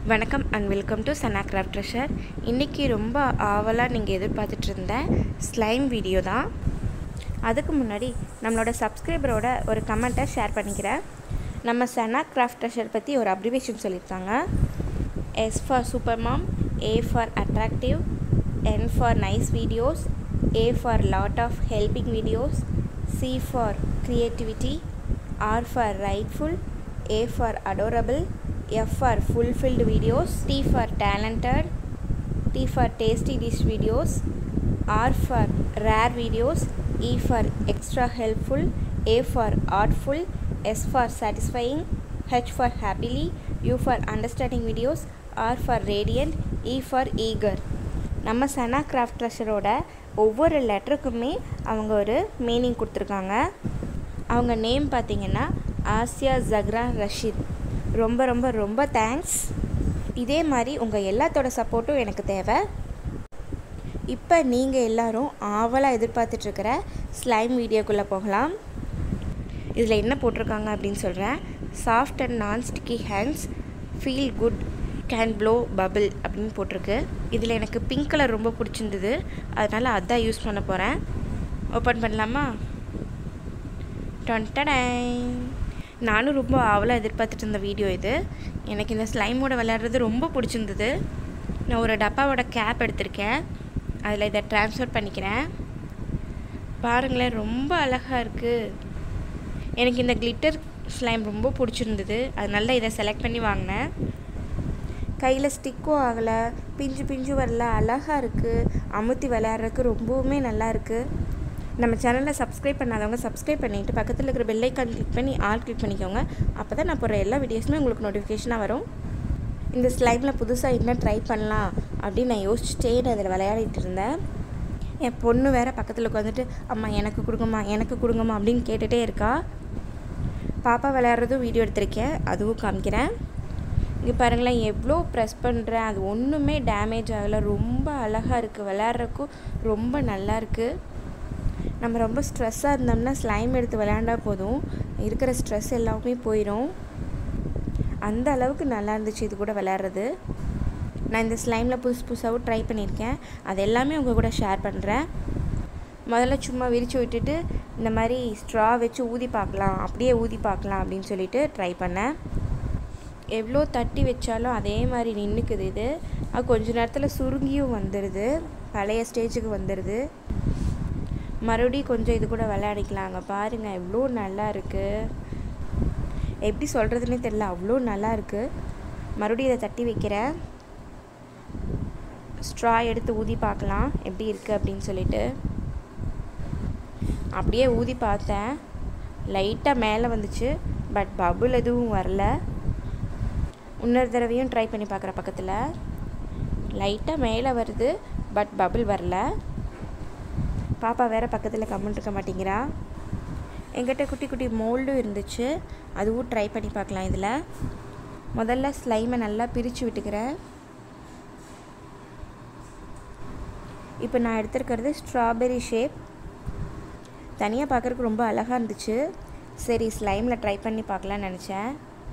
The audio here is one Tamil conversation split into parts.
வணக்கம் and welcome to Sana craft treasure. இன்றைக்கி ரொம்ப ஆவலாக நீங்கள் எதிர்பார்த்துட்டு இருந்த ஸ்லைம் வீடியோ தான். அதுக்கு முன்னாடி நம்மளோட சப்ஸ்கிரைபரோட ஒரு கமெண்ட்டை ஷேர் பண்ணிக்கிறேன். நம்ம சனா கிராஃப்ட் ட்ரெஷர் பற்றி ஒரு அப்ரிவேஷன் சொல்லியிருக்காங்க. S for super mom, A for attractive, N for nice videos, A for lot of helping videos, C for creativity, R for rightful, A for adorable, F for fulfilled videos, T for talented, T for tasty dish videos, R for rare videos, E for extra helpful, A for artful, S for satisfying, H for happily, U for understanding videos, R for radiant, E for eager. நம்ம சனா கிராஃப்ட் ட்ரெஷரோட ஒவ்வொரு லெட்டருக்குமே அவங்க ஒரு மீனிங் கொடுத்துருக்காங்க. அவங்க நேம் பார்த்திங்கன்னா ஆசியா ஜக்ரா ரஷீத். ரொம்ப ரொம்ப ரொம்ப தேங்க்ஸ். இதே மாதிரி உங்கள் எல்லாத்தோட சப்போர்ட்டும் எனக்கு தேவை. இப்போ நீங்கள் எல்லோரும் ஆவலாக எதிர்பார்த்துட்ருக்கிற ஸ்லைம் வீடியோக்குள்ளே போகலாம். இதில் என்ன போட்டிருக்காங்க அப்படின்னு சொல்கிறேன். Soft and non sticky hands, feel good, can blow bubble அப்படின்னு போட்டிருக்கு. இதில் எனக்கு பிங்க் கலர் ரொம்ப பிடிச்சிருந்தது, அதனால் அதான் யூஸ் பண்ண போகிறேன். ஓப்பன் பண்ணலாமா? டொன்டடை. நானும் ரொம்ப ஆவலாக எதிர்பார்த்துட்டு இருந்த வீடியோ இது. எனக்கு இந்த ஸ்லைமோட விளையாடுறது ரொம்ப பிடிச்சிருந்தது. நான் ஒரு டப்பாவோட கேப் எடுத்திருக்கேன், அதில் இதை ட்ரான்ஸ்ஃபர் பண்ணிக்கிறேன். பாருங்களேன், ரொம்ப அழகாக இருக்குது. எனக்கு இந்த கிளிட்டர் ஸ்லைம் ரொம்ப பிடிச்சிருந்தது, அதனால இதை செலக்ட் பண்ணி வாங்கினேன். கையில் ஸ்டிக்கும் ஆகலை, பிஞ்சு பிஞ்சு வரல, அழகாக இருக்குது. அமுத்தி விளையாடுறதுக்கு ரொம்பவுமே நல்லா இருக்குது. நம்ம சேனலில் சப்ஸ்கிரைப் பண்ணாதவங்க சப்ஸ்கிரைப் பண்ணிவிட்டு பக்கத்தில் இருக்கிற பெல் ஐக்கான் கிளிக் பண்ணி ஆல் கிளிக் பண்ணிக்கோங்க. அப்போ தான் நான் போடுற எல்லா வீடியோஸுமே உங்களுக்கு நோட்டிஃபிகேஷனாக வரும். இந்த ஸ்லைமில் புதுசாக என்ன ட்ரை பண்ணலாம் அப்படின்னு நான் யோசிச்சுட்டே அதில் விளையாடிட்டு இருந்தேன். என் பொண்ணு வேறு பக்கத்தில் உட்காந்துட்டு அம்மா எனக்கு கொடுங்கம்மா எனக்கு கொடுங்கம்மா அப்படின்னு கேட்டுகிட்டே இருக்கா. பாப்பா விளையாடுறதும் வீடியோ எடுத்திருக்கேன், அதுவும் காமிக்கிறேன். இங்கே பாருங்களேன், எவ்வளோ ப்ரெஸ் பண்ணுறேன், அது ஒன்றுமே டேமேஜ் ஆகலை. ரொம்ப அழகாக இருக்குது, விளையாடுறதுக்கும் ரொம்ப நல்லா இருக்குது. நம்ம ரொம்ப ஸ்ட்ரெஸ்ஸாக இருந்தோம்னா ஸ்லைம் எடுத்து விளையாண்டா போதும், இருக்கிற ஸ்ட்ரெஸ் எல்லாமே போயிடும். அந்த அளவுக்கு நல்லா இருந்துச்சு இது கூட விளையாடுறது. நான் இந்த ஸ்லைமில் புதுசாகவும் ட்ரை பண்ணியிருக்கேன், அது எல்லாமே உங்கள் கூட ஷேர் பண்ணுறேன். முதல்ல சும்மா விரித்து விட்டுட்டு இந்த மாதிரி ஸ்ட்ரா வச்சு ஊதி பார்க்கலாம், அப்படியே ஊதி பார்க்கலாம் அப்படின்னு சொல்லிட்டு ட்ரை பண்ணேன். எவ்வளோ தட்டி வச்சாலும் அதே மாதிரி நின்றுக்குது இது. அது கொஞ்ச நேரத்தில் சுருங்கியும் வந்துடுது, பழைய ஸ்டேஜுக்கு வந்துடுது. மறுபடியும் கொஞ்சம் இது கூட விளையாடிக்கலாங்க. பாருங்கள் எவ்வளோ நல்லா இருக்குது, எப்படி சொல்கிறதுனே தெரியல, அவ்வளோ நல்லா இருக்குது. மறுபடியும் இதை தட்டி வைக்கிறேன், ஸ்ட்ரா எடுத்து ஊதி பார்க்கலாம் எப்படி இருக்குது அப்படின்னு சொல்லிட்டு. அப்படியே ஊதி பார்த்தேன், லைட்டாக மேலே வந்துச்சு, பட் பபுள் எதுவும் வரல. இன்னொரு தடவையும் ட்ரை பண்ணி பார்க்குற பக்கத்தில் லைட்டாக மேலே வருது, பட் பபுள் வரல. பாப்பா வேறு பக்கத்தில் கமெண்ட் இருக்க மாட்டேங்கிறா. எங்கிட்ட குட்டி குட்டி மோல்டும் இருந்துச்சு, அதுவும் ட்ரை பண்ணி பார்க்கலாம். இதில் முதல்ல ஸ்லைமை நல்லா பிரித்து விட்டுக்கிறேன். இப்போ நான் எடுத்துருக்கிறது ஸ்ட்ராபெரி ஷேப். தனியாக பார்க்குறதுக்கு ரொம்ப அழகாக இருந்துச்சு, சரி ஸ்லைமில் ட்ரை பண்ணி பார்க்கலான்னு நினச்சேன்.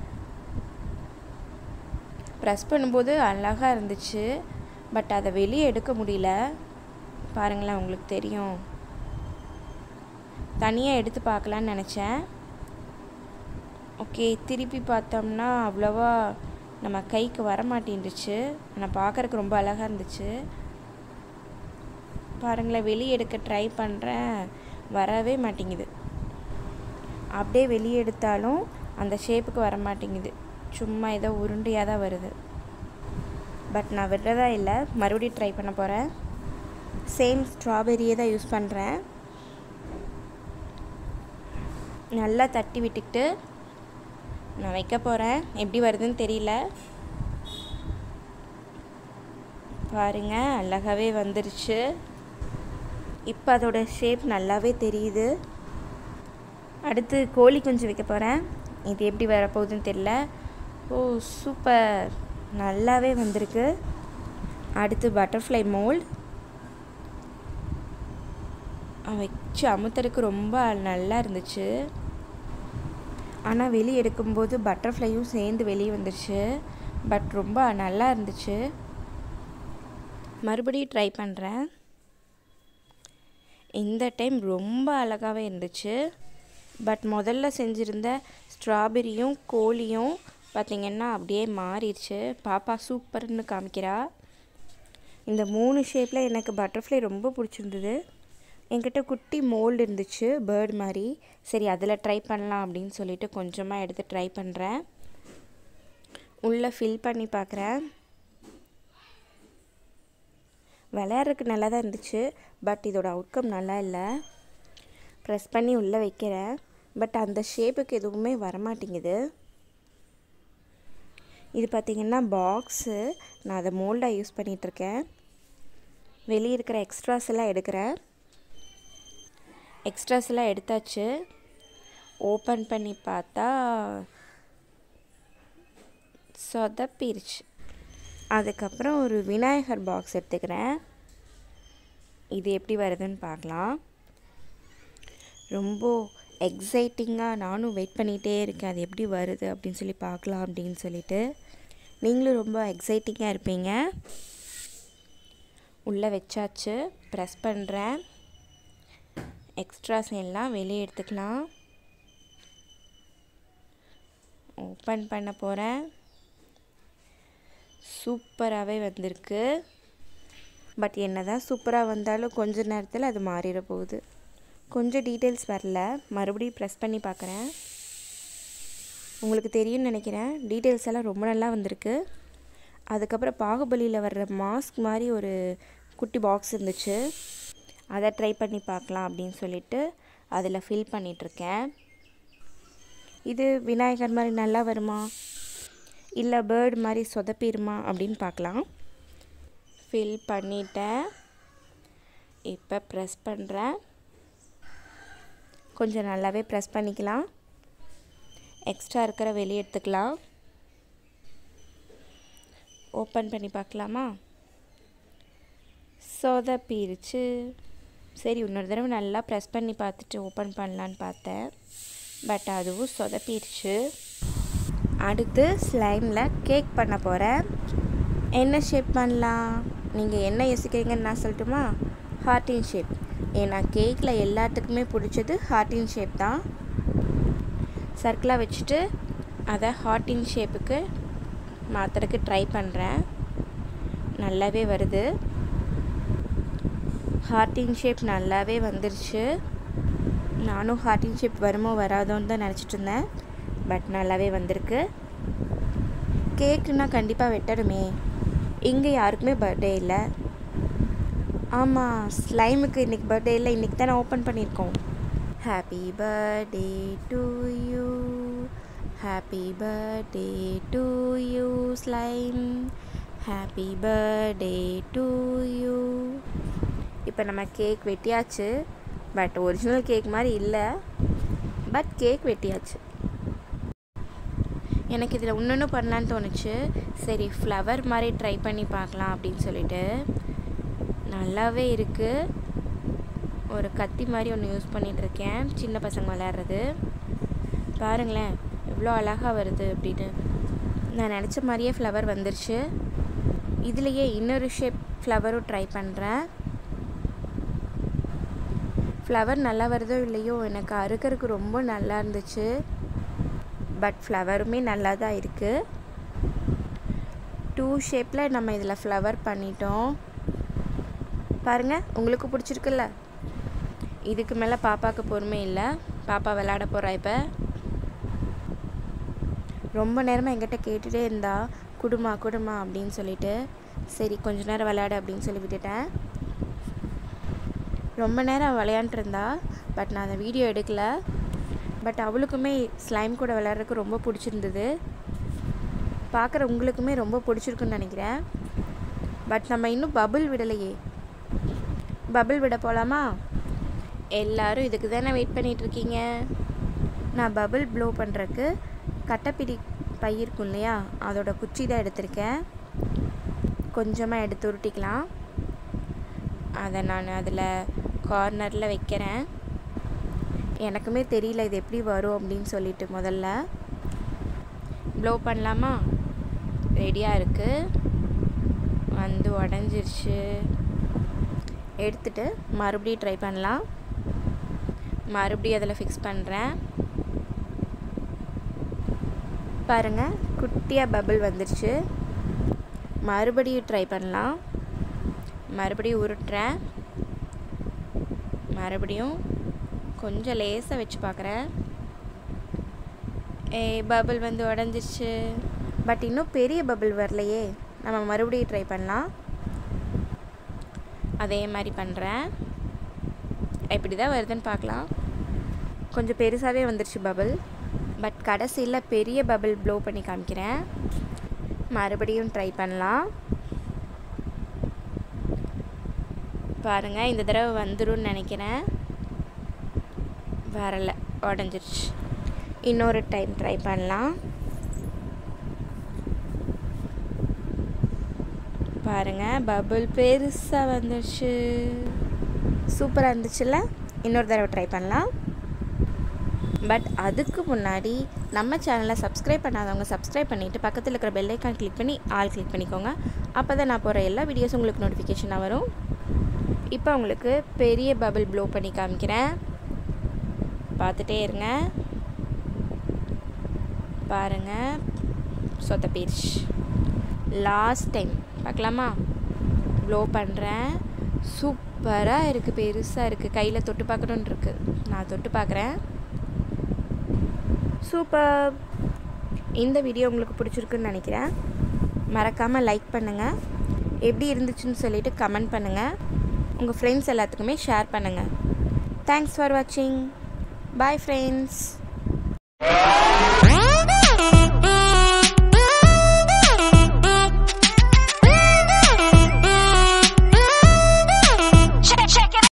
ப்ரெஸ் பண்ணும்போது அழகாக இருந்துச்சு, பட் அதை வெளியே எடுக்க முடியல. பாருங்களேன், உங்களுக்கு தெரியும். தனியாக எடுத்து பார்க்கலான்னு நினச்சேன். ஓகே, திருப்பி பார்த்தோம்னா அவ்வளோவா நம்ம கைக்கு வர மாட்டேன்ருச்சு. ஆனால் பார்க்குறக்கு ரொம்ப அழகாக இருந்துச்சு. பாருங்களேன், வெளியே எடுக்க ட்ரை பண்ணுறேன், வரவே மாட்டேங்குது. அப்படியே வெளியே எடுத்தாலும் அந்த ஷேப்புக்கு வர மாட்டேங்குது, சும்மா ஏதோ உருண்டையாக தான் வருது. பட் நான் விடுறதா இல்லை, மறுபடியும் ட்ரை பண்ண போகிறேன். சேம் ஸ்ட்ராபெரியே தான் யூஸ் பண்ணுறேன். நல்லா தட்டி விட்டுக்கிட்டு நான் வைக்க போகிறேன். எப்படி வருதுன்னு தெரியல. பாருங்கள், அழகாகவே வந்துருச்சு. இப்போ அதோட ஷேப் நல்லாவே தெரியுது. அடுத்து கோழி குஞ்சு வைக்க போகிறேன். இது எப்படி வரப்போகுதுன்னு தெரியல. ஓ சூப்பர், நல்லாவே வந்திருக்கு. அடுத்து பட்டர்ஃப்ளை மோல்ட் வச்சு அமுத்தருக்கு ரொம்ப நல்லா இருந்துச்சு. ஆனால் வெளியே எடுக்கும்போது பட்டர்ஃப்ளையும் சேர்ந்து வெளியே வந்துருச்சு. பட் ரொம்ப நல்லா இருந்துச்சு. மறுபடியும் ட்ரை பண்ணுறேன். இந்த டைம் ரொம்ப அழகாகவே இருந்துச்சு. பட் முதல்ல செஞ்சுருந்த ஸ்ட்ராபெரியும் கோழியும் பார்த்திங்கன்னா அப்படியே மாறிடுச்சு. பாப்பா சூப்பர்னு காமிக்கிறா. இந்த 3 ஷேப்பில் எனக்கு பட்டர்ஃப்ளை ரொம்ப பிடிச்சிருந்தது. என்கிட்ட குட்டி மோல்டு இருந்துச்சு பேர்ட் மாதிரி. சரி அதில் ட்ரை பண்ணலாம் அப்படின்னு சொல்லிட்டு கொஞ்சமாக எடுத்து ட்ரை பண்ணுறேன். உள்ளே ஃபில் பண்ணி பார்க்குறேன். விளையாடுறதுக்கு நல்லா தான் இருந்துச்சு. பட் இதோட அவுட்கம் நல்லா இல்லை. ப்ரெஸ் பண்ணி உள்ளே வைக்கிறேன். பட் அந்த ஷேப்புக்கு எதுவுமே வரமாட்டேங்குது. இது பார்த்திங்கன்னா பாக்ஸு. நான் அதை மோல்டாக யூஸ் பண்ணிகிட்ருக்கேன். வெளியே இருக்கிற எக்ஸ்ட்ராஸ் எல்லாம் எடுக்கிறேன். எக்ஸ்ட்ராஸ் எல்லாம் எடுத்தாச்சு. ஓப்பன் பண்ணி பார்த்தா சொதப்பிருச்சு. அதுக்கப்புறம் ஒரு விநாயகர் பாக்ஸ் எடுத்துக்கிறேன். இது எப்படி வருதுன்னு பார்க்கலாம். ரொம்ப எக்ஸைட்டிங்காக நானும் வெயிட் பண்ணிகிட்டே இருக்கேன். அது எப்படி வருது அப்படின்னு சொல்லி பார்க்கலாம் அப்படின்னு சொல்லிட்டு. நீங்களும் ரொம்ப எக்ஸைட்டிங்காக இருப்பீங்க. உள்ளே வச்சாச்சு. ப்ரெஸ் பண்ணுறேன். எக்ஸ்ட்ராஸ் எல்லாம் வெளியே எடுத்துக்கலாம். ஓப்பன் பண்ண போகிறேன். சூப்பராகவே வந்திருக்கு. பட் என்ன தான் சூப்பராக வந்தாலும் கொஞ்ச நேரத்தில் அது மாறிட போகுது. கொஞ்சம் டீட்டெயில்ஸ் வரல. மறுபடியும் ப்ரெஸ் பண்ணி பார்க்குறேன். உங்களுக்கு தெரியும்னு நினைக்கிறேன். டீட்டெயில்ஸ் எல்லாம் ரொம்ப நல்லா வந்திருக்கு. அதுக்கப்புறம் பாகுபலியில் வர்ற மாஸ்க் மாதிரி ஒரு குட்டி பாக்ஸ் இருந்துச்சு. அதை ட்ரை பண்ணி பார்க்கலாம் அப்படின்னு சொல்லிட்டு அதில் ஃபில் பண்ணிகிட்ருக்கேன். இது விநாயகர் மாதிரி நல்லா வருமா இல்லை பேர்டு மாதிரி சொதப்பிடுமா அப்படின்னு பார்க்கலாம். ஃபில் பண்ணிட்டேன். இப்போ ப்ரெஸ் பண்ணுறேன். கொஞ்சம் நல்லாவே ப்ரெஸ் பண்ணிக்கலாம். எக்ஸ்ட்ரா இருக்கிற வெளியே எடுத்துக்கலாம். ஓப்பன் பண்ணி பார்க்கலாமா? சொதப்பிருச்சு. சரி இன்னொரு தடவை நல்லா ப்ரெஸ் பண்ணி பார்த்துட்டு ஓப்பன் பண்ணலான்னு பார்த்தேன். பட் அதுவும் சொதப்பிருச்சு. அடுத்து ஸ்லைமில் கேக் பண்ண போகிறேன். என்ன ஷேப் பண்ணலாம்? நீங்கள் என்ன யோசிக்கிறீங்கன்னு நான் சொல்லட்டுமா? ஹார்ட்டின் ஷேப். ஏன்னா கேக்கில் எல்லாத்துக்குமே பிடிச்சது ஹார்ட்டின் ஷேப் தான். சர்க்கிளாக வச்சுட்டு அதை ஹார்ட்டின் ஷேப்புக்கு மாற்றுறதுக்கு ட்ரை பண்ணுறேன். நல்லாவே வருது. ஹார்ட்டின் ஷேப் நல்லாவே வந்துருச்சு. நானும் ஹார்ட்டின் ஷேப் வருமோ வராதோன்னு தான் நினச்சிட்டு இருந்தேன். பட் நல்லாவே வந்திருக்கு. கேக்குன்னா கண்டிப்பாக வெட்டணுமே. இங்கே யாருக்குமே பர்த்டே இல்லை. ஆமாம், ஸ்லைமுக்கு இன்றைக்கி பர்த்டே இல்லை. இன்றைக்கி தானே ஓப்பன் பண்ணியிருக்கோம். Happy birthday to you, happy birthday to you slime, happy birthday to you. இப்போ நம்ம கேக் வெட்டியாச்சு. பட் ஒரிஜினல் கேக் மாதிரி இல்லை. பட் கேக் வெட்டியாச்சு. எனக்கு இதில் இன்னொன்று பண்ணலான்னு தோணுச்சு. சரி ஃப்ளவர் மாதிரி ட்ரை பண்ணி பார்க்கலாம் அப்படின்னு சொல்லிட்டு. நல்லாவே இருக்குது. ஒரு கத்தி மாதிரி ஒன்று யூஸ் பண்ணிகிட்ருக்கேன். சின்ன பசங்க விளையாடுறது. பாருங்களேன் எவ்வளோ அழகாக வருது அப்படின்னு. நான் நினச்ச மாதிரியே ஃப்ளவர் வந்துருச்சு. இதுலேயே இன்னொரு ஷேப் ஃப்ளவரும் ட்ரை பண்ணுறேன். ஃப்ளவர் நல்லா வருதோ இல்லையோ எனக்கு அறுக்கிறதுக்கு ரொம்ப நல்லா இருந்துச்சு. பட் ஃப்ளவருமே நல்லா தான் இருக்குது. 2 ஷேப்பில் நம்ம இதில் ஃப்ளவர் பண்ணிட்டோம். பாருங்கள் உங்களுக்கு பிடிச்சிருக்குல்ல. இதுக்கு மேலே பாப்பாவுக்கு பொறுமை இல்லை. பாப்பா விளையாட போகிறா. இப்போ ரொம்ப நேரமாக என்கிட்ட கேட்டுகிட்டே இருந்தா குடுமா குடுமா அப்படின்னு சொல்லிட்டு. சரி கொஞ்ச நேரம் விளையாடு அப்படின்னு சொல்லி விட்டுட்டேன். ரொம்ப நேரம் விளையாண்டுருந்தா. பட் நான் அந்த வீடியோ எடுக்கலை. பட் அவளுக்குமே ஸ்லைம் கூட விளையாடுறதுக்கு ரொம்ப பிடிச்சிருந்தது. பார்க்குற உங்களுக்குமே ரொம்ப பிடிச்சிருக்குன்னு நினைக்கிறேன். பட் நம்ம இன்னும் பபுள் விடலையே. பபுள் விட போகலாமா? எல்லோரும் இதுக்கு தானே வெயிட் பண்ணிகிட்ருக்கீங்க. நான் பபுள் ப்ளோ பண்ணுறதுக்கு கட்டைப்பிடி பை இருக்கும் இல்லையா, அதோட குச்சி தான் எடுத்திருக்கேன். கொஞ்சமாக எடுத்து உருட்டிக்கலாம். அதை நான் அதில் கார்னரில் வைக்கிறேன். எனக்குமே தெரியல இது எப்படி வரும் அப்படின்னு சொல்லிட்டு. முதல்ல ப்ளோ பண்ணலாமா? ரெடியாக இருக்குது. வந்து உடஞ்சிருச்சு. எடுத்துகிட்டு மறுபடியும் ட்ரை பண்ணலாம். மறுபடியும் அதில் ஃபிக்ஸ் பண்ணுறேன். பாருங்கள், குட்டியாக பபிள் வந்துருச்சு. மறுபடியும் ட்ரை பண்ணலாம். மறுபடியும் உருட்டுறேன். மறுபடியும் கொஞ்சம் லேசாக வச்சு பார்க்குறேன். பபிள் வந்து உடஞ்சிருச்சு. பட் இன்னும் பெரிய பபிள் வரலையே. நம்ம மறுபடியும் ட்ரை பண்ணலாம். அதே மாதிரி பண்ணுறேன். எப்படி தான் வருதுன்னு பார்க்கலாம். கொஞ்சம் பெருசாகவே வந்துருச்சு பபிள். பட் கடைசியில் பெரிய பபிள் ப்ளோ பண்ணி காமிக்கிறேன். மறுபடியும் ட்ரை பண்ணலாம். பாருங்கள், இந்த தடவை வந்துரும்னு நினைக்கிறேன். வரலை, உடஞ்சிருச்சு. இன்னொரு டைம் ட்ரை பண்ணலாம். பாருங்கள், பபிள் பெருசாக வந்துருச்சு. சூப்பராக இருந்துச்சுல்ல? இன்னொரு தடவை ட்ரை பண்ணலாம். பட் அதுக்கு முன்னாடி நம்ம சேனலை சப்ஸ்கிரைப் பண்ணாதவங்க சப்ஸ்கிரைப் பண்ணிவிட்டு பக்கத்தில் இருக்கிற பெல் ஐக்கான் கிளிக் பண்ணி ஆல் கிளிக் பண்ணிக்கோங்க. அப்போ தான் நான் போகிற எல்லா வீடியோஸும் உங்களுக்கு நோட்டிஃபிகேஷனாக வரும். இப்போ உங்களுக்கு பெரிய பபிள் ப்ளோ பண்ணி காமிக்கிறேன். பார்த்துட்டே இருங்க. பாருங்கள், சொத்த பீர்ச். லாஸ்ட் டைம் பார்க்கலாமா? ப்ளோ பண்ணுறேன். சூப்பராக இருக்குது, பெருசாக இருக்குது. கையில் தொட்டு பார்க்கணுன்னு இருக்குது. நான் தொட்டு பார்க்குறேன். சூப்பர். இந்த வீடியோ உங்களுக்கு பிடிச்சிருக்குன்னு நினைக்கிறேன். மறக்காமல் லைக் பண்ணுங்கள். எப்படி இருந்துச்சுன்னு சொல்லிவிட்டு கமெண்ட் பண்ணுங்கள். உங்கள் ஃப்ரெண்ட்ஸ் எல்லாத்துக்குமே ஷேர் பண்ணுங்கள். தேங்க்ஸ் ஃபார் வாட்சிங். Bye friends.